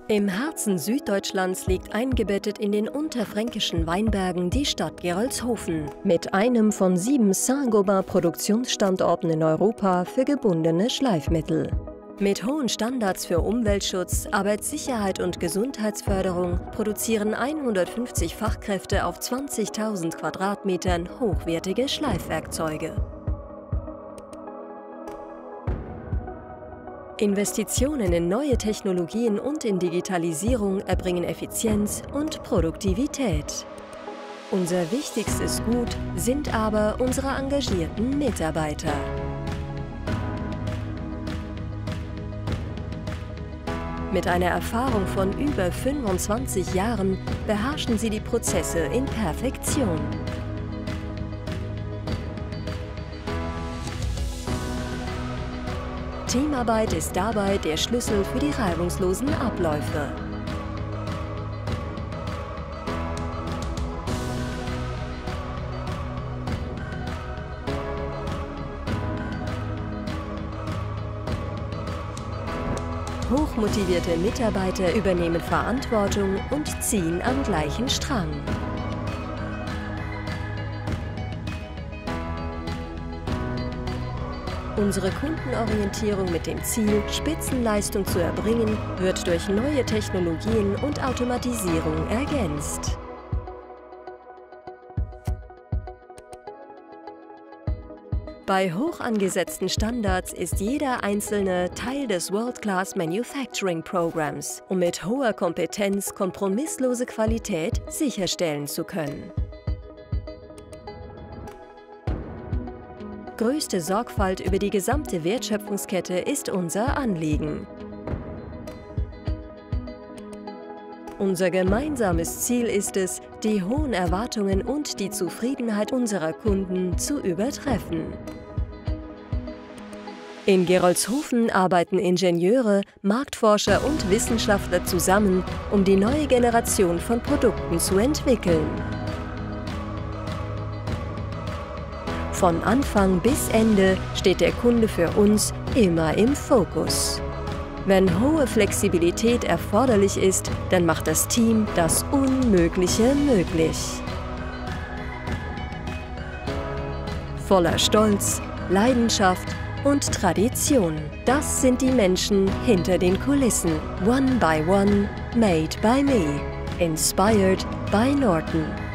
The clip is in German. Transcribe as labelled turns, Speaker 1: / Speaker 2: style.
Speaker 1: Im Herzen Süddeutschlands liegt eingebettet in den unterfränkischen Weinbergen die Stadt Gerolzhofen mit einem von 7 Saint-Gobain-Produktionsstandorten in Europa für gebundene Schleifmittel. Mit hohen Standards für Umweltschutz, Arbeitssicherheit und Gesundheitsförderung produzieren 150 Fachkräfte auf 20.000 Quadratmetern hochwertige Schleifwerkzeuge. Investitionen in neue Technologien und in Digitalisierung erbringen Effizienz und Produktivität. Unser wichtigstes Gut sind aber unsere engagierten Mitarbeiter. Mit einer Erfahrung von über 25 Jahren beherrschen sie die Prozesse in Perfektion. Teamarbeit ist dabei der Schlüssel für die reibungslosen Abläufe. Hochmotivierte Mitarbeiter übernehmen Verantwortung und ziehen am gleichen Strang. Unsere Kundenorientierung mit dem Ziel, Spitzenleistung zu erbringen, wird durch neue Technologien und Automatisierung ergänzt. Bei hoch angesetzten Standards ist jeder einzelne Teil des World-Class Manufacturing Programs, um mit hoher Kompetenz kompromisslose Qualität sicherstellen zu können. Größte Sorgfalt über die gesamte Wertschöpfungskette ist unser Anliegen. Unser gemeinsames Ziel ist es, die hohen Erwartungen und die Zufriedenheit unserer Kunden zu übertreffen. In Gerolzhofen arbeiten Ingenieure, Marktforscher und Wissenschaftler zusammen, um die neue Generation von Produkten zu entwickeln. Von Anfang bis Ende steht der Kunde für uns immer im Fokus. Wenn hohe Flexibilität erforderlich ist, dann macht das Team das Unmögliche möglich. Voller Stolz, Leidenschaft und Tradition. Das sind die Menschen hinter den Kulissen. One by one, made by me. Inspired by Norton.